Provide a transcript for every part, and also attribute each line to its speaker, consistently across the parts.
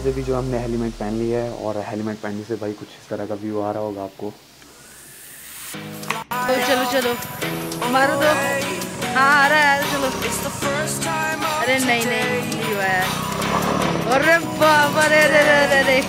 Speaker 1: अभी जो हमने हेलमेट पहन लिया है और हेलमेट पहनने से भाई कुछ इस तरह का व्यू आ रहा होगा आपको।
Speaker 2: तो चलो चलो मारो तो। हाँ आ रहा है, चलो। अरे नहीं नहीं हुआ है। अरे बाबा रे रे रे रे।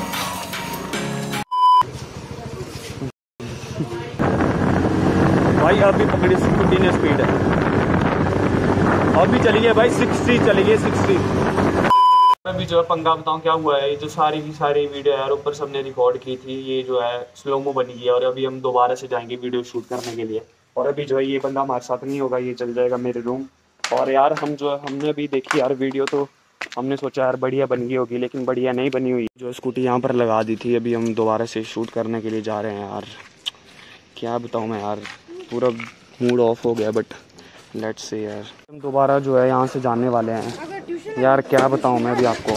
Speaker 1: भाई अभी पकड़ी स्कूटी ने स्पीड है, अभी चली गई भाई 60 चली गई 60। अभी जो है पंगा बताऊँ क्या हुआ है, ये जो सारी की सारी वीडियो यार ऊपर सबने रिकॉर्ड की थी, ये जो है स्लोमो बनी गई है और अभी हम दोबारा से जाएंगे वीडियो शूट करने के लिए। और अभी जो है ये बंदा हमारे साथ नहीं होगा, ये चल जाएगा मेरे रूम। और यार हम जो है हमने अभी देखी यार वीडियो, तो हमने सोचा यार बढ़िया बन गई होगी, लेकिन बढ़िया नहीं बनी हुई। जो स्कूटी यहाँ पर लगा दी थी, अभी हम दोबारा से शूट करने के लिए जा रहे हैं। यार क्या बताऊँ मैं यार, पूरा मूड ऑफ हो गया, बट लेट्स से यार हम दोबारा जो है यहाँ से जाने वाले हैं। यार क्या बताऊँ मैं अभी आपको,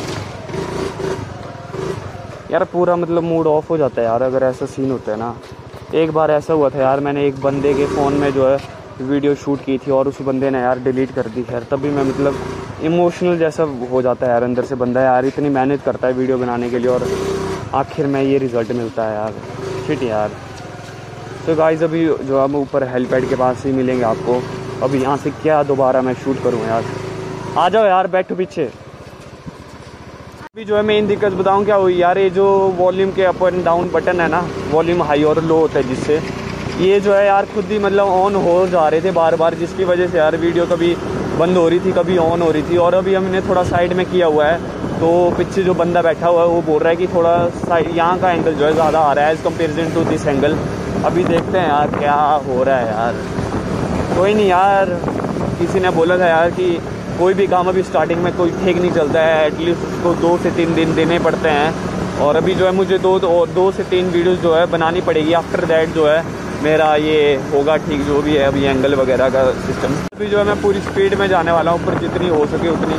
Speaker 1: यार पूरा मतलब मूड ऑफ हो जाता है यार अगर ऐसा सीन होता है ना। एक बार ऐसा हुआ था यार, मैंने एक बंदे के फ़ोन में जो है वीडियो शूट की थी और उस बंदे ने यार डिलीट कर दी। खैर तभी मैं मतलब इमोशनल जैसा हो जाता है यार अंदर से। बंदा यार इतनी मेहनत करता है वीडियो बनाने के लिए और आखिर में ये रिज़ल्ट मिलता है यार, शिट यार। तो गाइस अभी जो हम ऊपर हेलीपैड के पास ही मिलेंगे आपको। अभी यहाँ से क्या दोबारा मैं शूट करूँ यार, आ जाओ यार बैठो पीछे। अभी जो है मेन दिक्कत बताऊँ क्या हुई यार, ये जो वॉल्यूम के अप एंड डाउन बटन है ना, वॉल्यूम हाई और लो होता है जिससे, ये जो है यार खुद ही मतलब ऑन हो जा रहे थे बार बार, जिसकी वजह से यार वीडियो कभी बंद हो रही थी कभी ऑन हो रही थी। और अभी हमने थोड़ा साइड में किया हुआ है, तो पीछे जो बंदा बैठा हुआ है वो बोल रहा है कि थोड़ा साइड यहाँ का एंगल जो है ज़्यादा आ रहा है as comparison to this angle. अभी देखते हैं यार क्या हो रहा है यार। कोई नहीं यार, किसी ने बोला था यार कि कोई भी काम अभी स्टार्टिंग में कोई ठीक नहीं चलता है, एटलीस्ट उसको 2 से 3 दिन देने पड़ते हैं। और अभी जो है मुझे 2 से 3 वीडियोस जो है बनानी पड़ेगी। आफ्टर दैट जो है मेरा ये होगा ठीक, जो भी है अभी एंगल वगैरह का सिस्टम। अभी जो है मैं पूरी स्पीड में जाने वाला हूँ, ऊपर जितनी हो सके उतनी।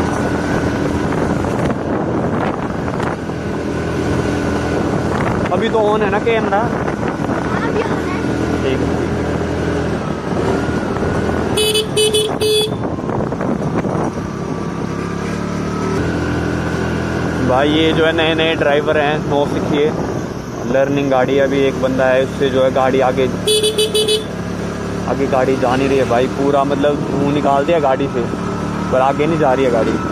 Speaker 1: अभी तो ऑन है ना कैमरा, ठीक है। भाई ये जो है नए नए ड्राइवर हैं, नो सीखिए, लर्निंग गाड़ी। अभी एक बंदा है, उससे जो है गाड़ी आगे गाड़ी जा नहीं रही है भाई, पूरा मतलब धुआं निकाल दिया गाड़ी से, पर आगे नहीं जा रही है गाड़ी।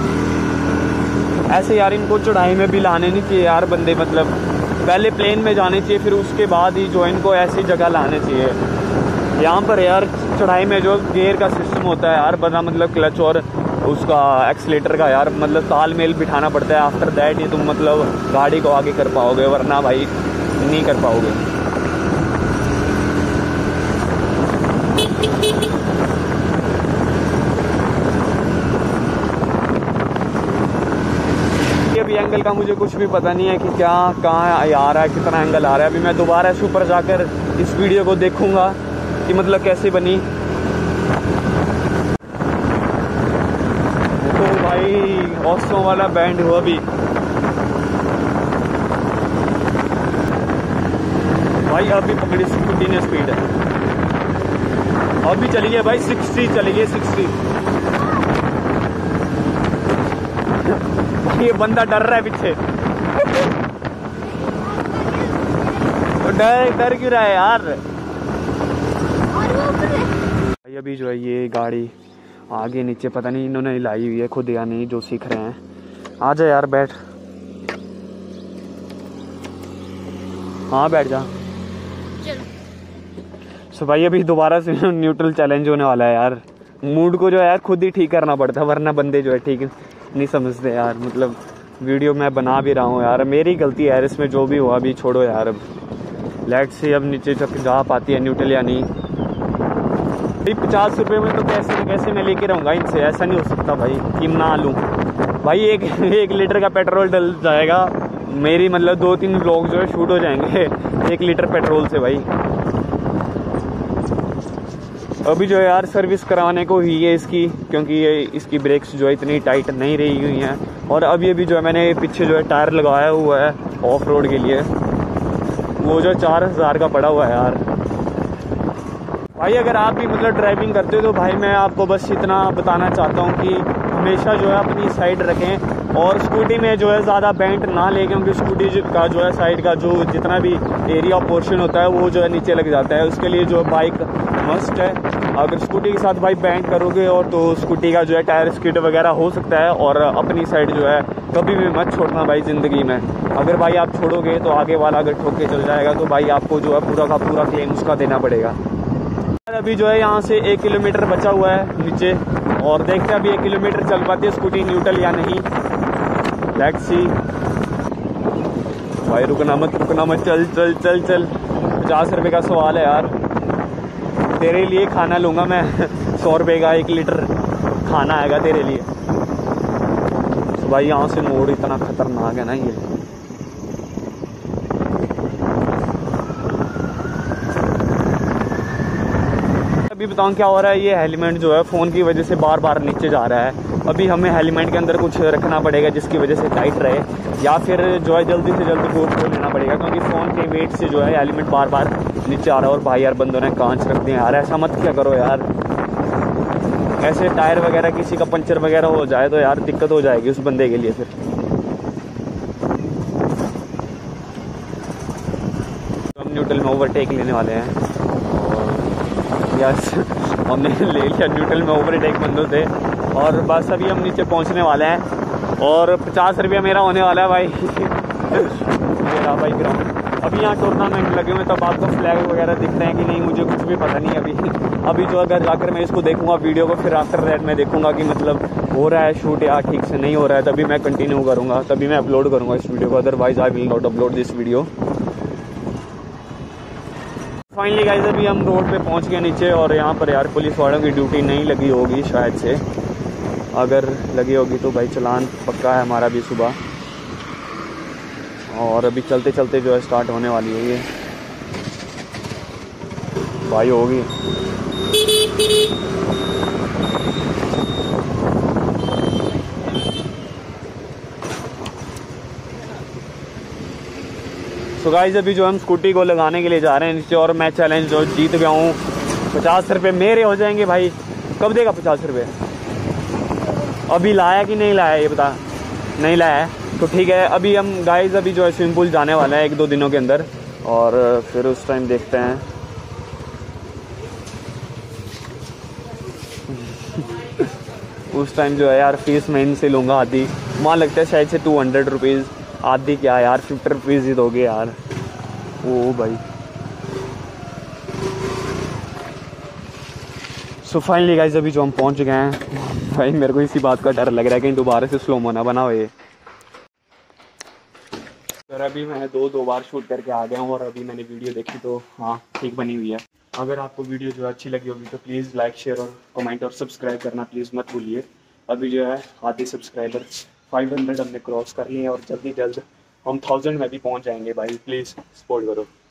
Speaker 1: ऐसे यार इनको चढ़ाई में भी लाने नहीं चाहिए यार बंदे, मतलब पहले प्लेन में जाने चाहिए, फिर उसके बाद ही जो इनको ऐसी जगह लाने चाहिए। यहाँ पर यार चढ़ाई में जो गियर का सिस्टम होता है यार, बना मतलब क्लच और उसका एक्सीलेटर का यार मतलब तालमेल बिठाना पड़ता है। आफ्टर दैट ही तुम मतलब गाड़ी को आगे कर पाओगे, वरना भाई नहीं कर पाओगे। अभी एंगल का मुझे कुछ भी पता नहीं है कि क्या कहाँ आ रहा है, कितना एंगल आ रहा है। अभी मैं दोबारा से ऊपर जाकर इस वीडियो को देखूंगा कि मतलब कैसे बनी। तो भाई ऑसम वाला बैंड हुआ अभी भाई, अभी पकड़ी स्कूटी ने स्पीड है, अभी चली गई भाई 60 चली गई 60। ये बंदा डर रहा है पीछे। तो डर क्यों रहा है यार भाई। अभी जो है ये गाड़ी आगे नीचे पता नहीं इन्होंने हिलाई हुई है खुद या नहीं, जो सीख रहे हैं। आ जा यार बैठ, हाँ बैठ जा। सो भाई अभी दोबारा से न्यूट्रल चैलेंज होने वाला है यार। मूड को जो है यार खुद ही ठीक करना पड़ता है, वरना बंदे जो है ठीक नहीं समझते यार। मतलब वीडियो मैं बना भी रहा हूँ यार, मेरी गलती है यार इसमें, जो भी हुआ अभी छोड़ो यार। अब लेट से अब नीचे तक जा पाती है न्यूट्रल या नहीं। 50 रुपये में तो कैसे मैं लेके रहूँगा इनसे, ऐसा नहीं हो सकता भाई कि ना लूँ भाई। एक लीटर का पेट्रोल डल जाएगा, मेरी मतलब 2-3 व्लॉग जो है शूट हो जाएंगे 1 लीटर पेट्रोल से भाई। अभी जो है यार सर्विस कराने को ही है इसकी, क्योंकि ये इसकी ब्रेक्स जो है इतनी टाइट नहीं रही हुई हैं। और अभी जो है मैंने पीछे जो है टायर लगाया हुआ है ऑफ रोड के लिए, वो जो 4000 का पड़ा हुआ है यार। भाई अगर आप भी मतलब ड्राइविंग करते हो तो भाई मैं आपको बस इतना बताना चाहता हूँ कि हमेशा जो है अपनी साइड रखें, और स्कूटी में जो है ज़्यादा बेंट ना ले, क्योंकि स्कूटी का जो है साइड का जो जितना भी एरिया पोर्शन होता है वो जो है नीचे लग जाता है। उसके लिए जो बाइक मस्ट है। अगर स्कूटी के साथ भाई बेंट करोगे और तो स्कूटी का जो है टायर स्किड वगैरह हो सकता है। और अपनी साइड जो है कभी भी मत छोड़ना भाई ज़िंदगी में। अगर भाई आप छोड़ोगे तो आगे वाला अगर ठोक के चल जाएगा तो भाई आपको जो है पूरा का पूरा क्लेम उसका देना पड़ेगा। अभी जो है यहाँ से 1 किलोमीटर बचा हुआ है नीचे, और देखते हैं अभी 1 किलोमीटर चल पाती है स्कूटी न्यूट्रल या नहीं। Let's see. भाई रुकना मत चल चल चल चल। 50 रुपये का सवाल है यार, तेरे लिए खाना लूँगा मैं। 100 रुपये का 1 लीटर खाना आएगा तेरे लिए। तो भाई यहाँ से मोड़ इतना खतरनाक है ना ये। अभी बताऊँ क्या हो रहा है, ये हेलमेट जो है फ़ोन की वजह से बार बार नीचे जा रहा है। अभी हमें हेलमेट के अंदर कुछ रखना पड़ेगा जिसकी वजह से टाइट रहे, या फिर जो है जल्दी से जल्दी बोर्ड खोल लेना पड़ेगा, क्योंकि फ़ोन के वेट से जो है हेलमेट बार बार नीचे आ रहा है। और भाई यार बंदों ने कांच रख दिए यार, ऐसा मत क्या करो यार। ऐसे टायर वगैरह किसी का पंचर वगैरह हो जाए तो यार दिक्कत हो जाएगी उस बंदे के लिए। फिर तो हम न्यूट्रल में ओवरटेक लेने वाले हैं। और यस हमने ले लिया न्यूट्रल में ओवरटेक बंदों से, और बस अभी हम नीचे पहुंचने वाले हैं। और 50 रुपया मेरा होने वाला है भाई। मेरा भाई ग्राउंड अभी यहाँ टूर्नामेंट लगे हुए, तब आपको फ्लैग वगैरह दिख रहे हैं कि नहीं मुझे कुछ भी पता नहीं अभी जो अगर जाकर मैं इसको देखूंगा वीडियो को, फिर आफ्टर दैट मैं देखूंगा कि मतलब हो रहा है शूट या ठीक से नहीं हो रहा है, तभी मैं कंटिन्यू करूँगा, तभी मैं अपलोड करूँगा इस वीडियो को। Otherwise I will not upload this video. Finally guys अभी हम रोड पे पहुंच गए नीचे, और यहाँ पर यार पुलिस वालों की ड्यूटी नहीं लगी होगी शायद से। अगर लगी होगी तो भाई चलान पक्का है हमारा भी सुबह। और अभी चलते चलते जो है स्टार्ट होने वाली है ये भाई होगी। तो गाइस अभी जो हम स्कूटी को लगाने के लिए जा रहे हैं नीचे, और मैं चैलेंज जो जीत गया हूँ। 50 रुपये मेरे हो जाएंगे भाई। कब देगा 50 रुपये? अभी लाया कि नहीं लाया ये बता। नहीं लाया है तो ठीक है। अभी हम गाइस अभी जो है स्विमिंग पूल जाने वाले हैं 1-2 दिनों के अंदर, और फिर उस टाइम देखते हैं। उस टाइम जो है यार फीस मैं इनसे लूँगा आधी। वहाँ लगता है शायद से 200 रुपीज़। आधी क्या यार 50 रुपीज़ ही दोगे यार। ओ भाई सो फाइनली गाइस अभी जो हम पहुंच गए हैं। भाई मेरे को इसी बात का डर लग रहा है कहीं दोबारा से स्लो मोना बना हो ये। सर अभी मैं दो बार शूट करके आ गया हूँ, और अभी मैंने वीडियो देखी तो हाँ ठीक बनी हुई है। अगर आपको वीडियो जो अच्छी लगी होगी तो प्लीज़ लाइक शेयर और कमेंट और सब्सक्राइब करना प्लीज़ मत भूलिए। अभी जो है आधे सब्सक्राइबर 500 हमने क्रॉस कर लिए हैं, और जल्दी जल्द हम 1000 में भी पहुँच जाएंगे भाई। प्लीज़ सपोर्ट करो।